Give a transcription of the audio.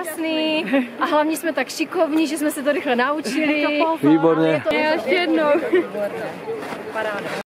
krásný a hlavně jsme tak šikovní, že jsme se to rychle naučili. Výborně. Ještě jednou. Paráda.